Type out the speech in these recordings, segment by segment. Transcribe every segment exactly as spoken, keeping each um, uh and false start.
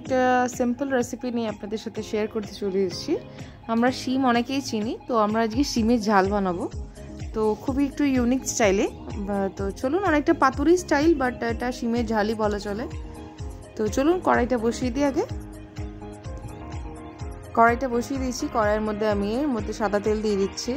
একটা simple recipe নিয়ে আপনাদের সাথে শেয়ার করতে চলে এসেছি। আমরা শিম অনেকেই চিনি, তো আমরা আজকে শিমের ঝাল বানাবো। তো খুবই একটু ইউনিক স্টাইলে, তো চলুন, অনেকটা পাতুরি স্টাইল, বাট এটা শিমের ঝালই বলা চলে। তো চলুন কড়াইটা বসিয়ে দিই। আগে কড়াইটা বসিয়ে দিয়েছি। কড়াইয়ের মধ্যে আমি এর মধ্যে সাদা তেল দিয়ে দিচ্ছি।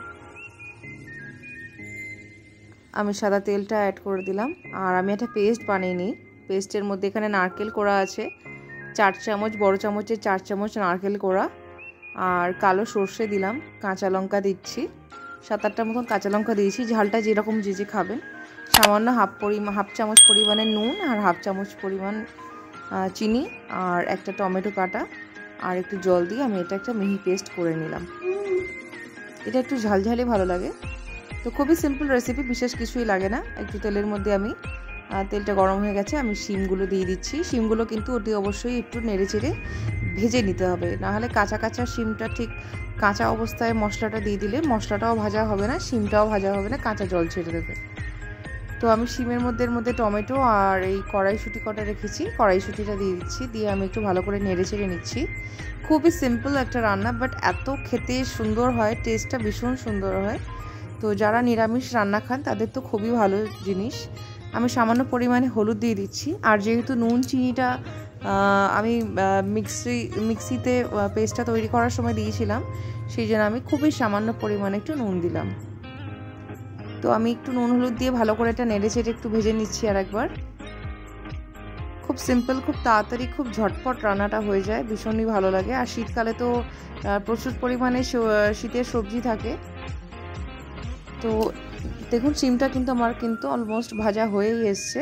আমি সাদা তেলটা অ্যাড করে দিলাম। আর আমি একটা পেস্ট বানিয়ে নিই। পেস্টের মধ্যে এখানে নারকেল কোড়া আছে চার চামচ, বড় চামচের চার চামচ নারকেল কোড়া, আর কালো সর্ষে দিলাম, কাঁচা লঙ্কা দিচ্ছি, সাত আটটা মতন কাঁচা লঙ্কা দিয়েছি। ঝালটা যেরকম যে যে খাবেন, সামান্য হাফ পরিমাণ হাফ চামচ পরিমাণের নুন, আর হাফ চামচ পরিমাণ চিনি, আর একটা টমেটো কাটা, আর একটু জল দিয়ে আমি এটা একটা মিহি পেস্ট করে নিলাম। এটা একটু ঝালঝালি ভালো লাগে। তো খুবই সিম্পল রেসিপি, বিশেষ কিছুই লাগে না। একটু তেলের মধ্যে আমি তেলটা গরম হয়ে গেছে, আমি শিমগুলো দিয়ে দিচ্ছি। শিমগুলো কিন্তু অতি অবশ্যই একটু নেড়ে চেড়ে ভেজে নিতে হবে, নাহলে কাঁচা কাঁচা শিমটা, ঠিক কাঁচা অবস্থায় মশলাটা দিয়ে দিলে মশলাটাও ভাজা হবে না, শিমটাও ভাজা হবে না, কাঁচা জল ছেড়ে দেবে। তো আমি শিমের মধ্যে মধ্যে টমেটো আর এই কড়াইশুঁটি কটা রেখেছি, কড়াইশুঁটিটা দিয়ে দিচ্ছি। দিয়ে আমি একটু ভালো করে নেড়ে চেড়ে নিচ্ছি। খুবই সিম্পল একটা রান্না, বাট এত খেতে সুন্দর হয়, টেস্টটা ভীষণ সুন্দর হয়। তো যারা নিরামিষ রান্না খান তাদের তো খুবই ভালো জিনিস। আমি সামান্য পরিমাণে হলুদ দিয়ে দিচ্ছি। আর যেহেতু নুন চিনিটা আমি মিক্সি মিক্সিতে পেস্টটা তৈরি করার সময় দিয়েছিলাম, সেই জন্য আমি খুবই সামান্য পরিমাণে একটু নুন দিলাম। তো আমি একটু নুন হলুদ দিয়ে ভালো করে এটা নেড়ে চেড়ে একটু ভেজে নিচ্ছি আর একবার। খুব সিম্পল, খুব তাড়াতাড়ি, খুব ঝটপট রান্নাটা হয়ে যায়, ভীষণই ভালো লাগে। আর শীতকালে তো প্রচুর পরিমাণে শীতের সবজি থাকে। তো দেখুন শিমটা কিন্তু আমার কিন্তু অলমোস্ট ভাজা হয়েই এসছে,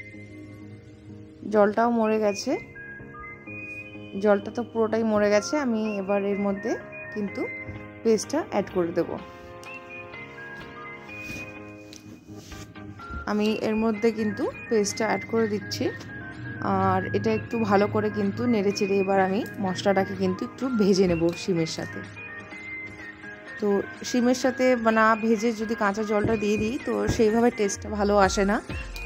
জলটাও মরে গেছে, জলটা তো পুরোটাই মরে গেছে। আমি এবার এর মধ্যে কিন্তু পেস্টটা অ্যাড করে দেব। আমি এর মধ্যে কিন্তু পেস্টটা অ্যাড করে দিচ্ছি। আর এটা একটু ভালো করে কিন্তু নেড়ে চেড়ে এবার আমি মশলাটাকে কিন্তু একটু ভেজে নেব শিমের সাথে। তো শিমের সাথে না ভেজে যদি কাঁচা জলটা দিয়ে দিই, তো সেইভাবে টেস্টটা ভালো আসে না।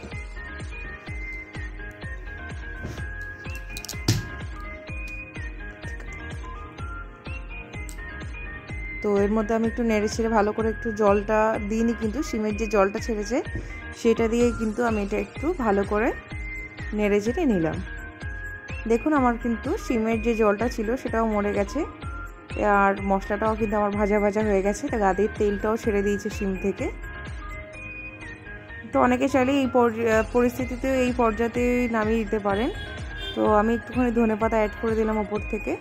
তো এর মধ্যে আমি একটু নেড়ে ছেড়ে ভালো করে একটু জলটা দিইনি, কিন্তু শিমের যে জলটা ছেড়েছে সেটা দিয়ে কিন্তু আমি এটা একটু ভালো করে নেড়ে চেড়ে নিলাম। দেখুন আমার কিন্তু শিমের যে জলটা ছিল সেটাও মরে গেছে, আর মশলাটাও কিন্তু আমার ভাজা ভাজা হয়ে গেছে। তা গাদের তেলটাও ছেড়ে দিয়েছে শিম থেকে। তো অনেকে চাইলে এই পরিস্থিতিতে এই পর্যায়ে নামিয়ে দিতে পারেন। তো আমি একটুখানি ধনেপাতা অ্যাড করে দিলাম ওপর থেকে।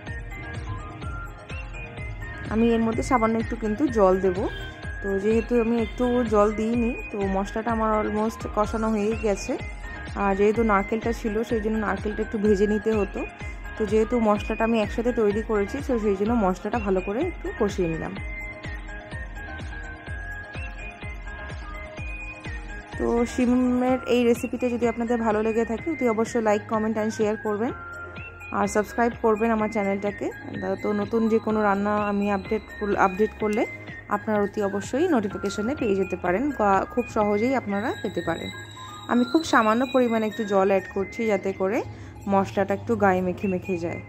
আমি এর মধ্যে সামান্য একটু কিন্তু জল দেব। তো যেহেতু আমি একটু জল দিইনি, তো মশলাটা আমার অলমোস্ট কষানো হয়ে গেছে। আর যেহেতু নারকেলটা ছিল সেই জন্য নারকেলটা একটু ভেজে নিতে হতো। তো যেহেতু মশলাটা আমি একসাথে তৈরি করেছি, তো সেই জন্য মশলাটা ভালো করে একটু কষিয়ে নিলাম। তো শিমের এই রেসিপিটা যদি আপনাদের ভালো লেগে থাকে, অতি অবশ্যই লাইক, কমেন্ট অ্যান্ড শেয়ার করবেন, আর সাবস্ক্রাইব করবেন আমার চ্যানেলটাকে। তো নতুন যে কোনো রান্না আমি আপডেট আপডেট করলে আপনারা অতি অবশ্যই নোটিফিকেশনে পেয়ে যেতে পারেন, বা খুব সহজেই আপনারা পেতে পারেন। আমি খুব সামান্য পরিমাণে একটু জল অ্যাড করছি, যাতে করে মশলাটা একটু গায়ে মেখে মেখে যায়।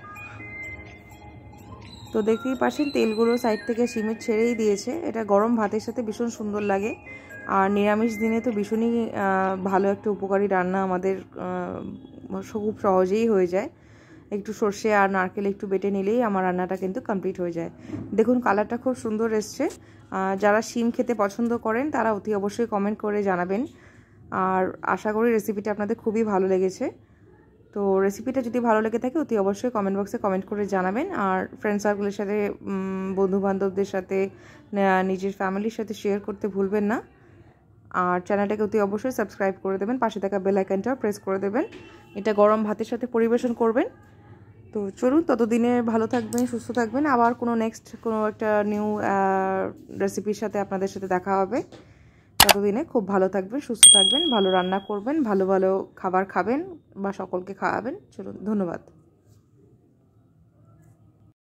তো দেখতেই পাচ্ছেন তেলগুলো সাইড থেকে শিমের ছেড়েই দিয়েছে। এটা গরম ভাতের সাথে ভীষণ সুন্দর লাগে, আর নিরামিষ দিনে তো ভীষণই ভালো একটা উপকারী রান্না, আমাদের খুব সহজেই হয়ে যায়। একটু সর্ষে আর নারকেল একটু বেটে নিলেই আমার রান্নাটা কিন্তু কমপ্লিট হয়ে যায়। দেখুন কালারটা খুব সুন্দর এসছে। যারা শিম খেতে পছন্দ করেন তারা অতি অবশ্যই কমেন্ট করে জানাবেন। আর আশা করি রেসিপিটা আপনাদের খুবই ভালো লেগেছে। তো রেসিপিটা যদি ভালো লেগে থাকে অতি অবশ্যই কমেন্ট বক্সে কমেন্ট করে জানাবেন। আর ফ্রেন্ড সার্কেলের সাথে, বন্ধুবান্ধবদের সাথে, নিজের ফ্যামিলির সাথে শেয়ার করতে ভুলবেন না। আর চ্যানেলটাকে অতি অবশ্যই সাবস্ক্রাইব করে দেবেন, পাশে থাকা বেল আইকনটাও প্রেস করে দেবেন। এটা গরম ভাতের সাথে পরিবেশন করবেন। তো চলুন, ততদিনে ভালো থাকবেন, সুস্থ থাকবেন। আবার কোনো নেক্সট কোনো একটা নিউ রেসিপির সাথে আপনাদের সাথে দেখা হবে। ততদিনে খুব ভালো থাকবেন, সুস্থ থাকবেন, ভালো রান্না করবেন, ভালো ভালো খাবার খাবেন বা সকলকে খাওয়াবেন। চলুন, ধন্যবাদ।